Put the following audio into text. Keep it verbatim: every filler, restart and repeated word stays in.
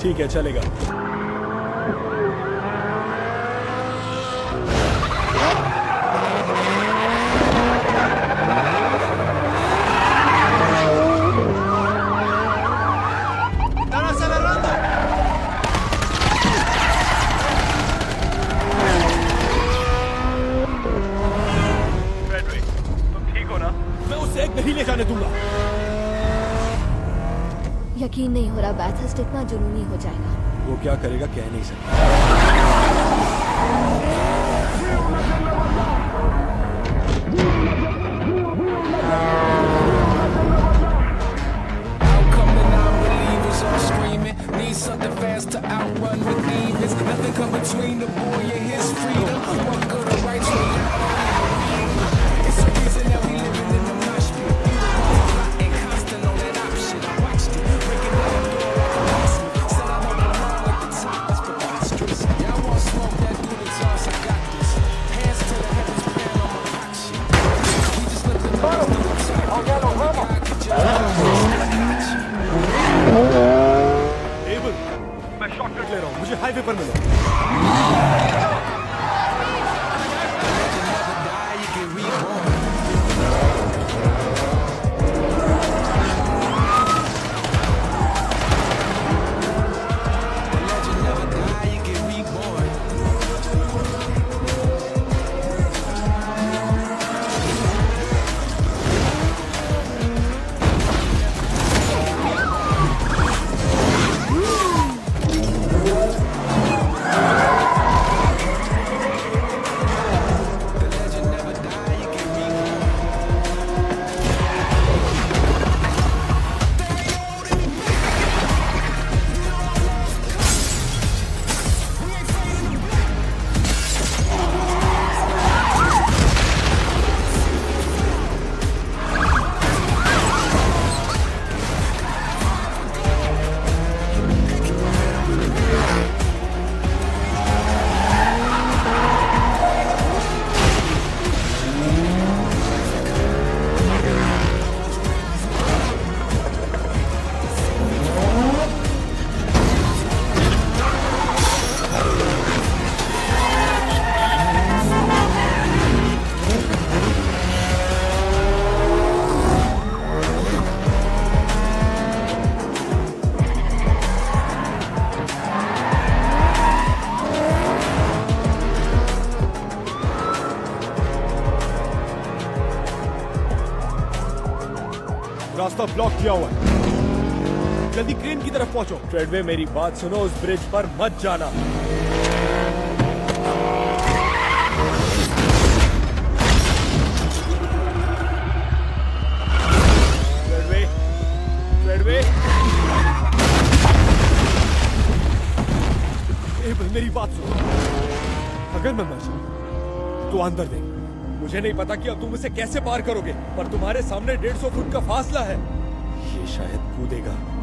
ठीक है, चलेगा। नहीं ले जाने दूंगा। यकीन नहीं हो रहा बैथर्स्ट इतना जुनूनी हो जाएगा। वो क्या करेगा कह नहीं सकता। मैं शॉर्टकट ले रहा हूँ, मुझे हाईवे पर मिलो। रास्ता ब्लॉक किया हुआ है, जल्दी क्रेन की तरफ पहुंचो। ट्रेडवे मेरी बात सुनो, उस ब्रिज पर मत जाना। ट्रेडवे, ट्रेडवे, एबल मेरी बात सुनो। अगर मैं मर जाऊं तो अंदर देख। मुझे नहीं पता कि अब तुम इसे कैसे पार करोगे, पर तुम्हारे सामने डेढ़ सौ फुट का फासला है। ये शायद कूदेगा।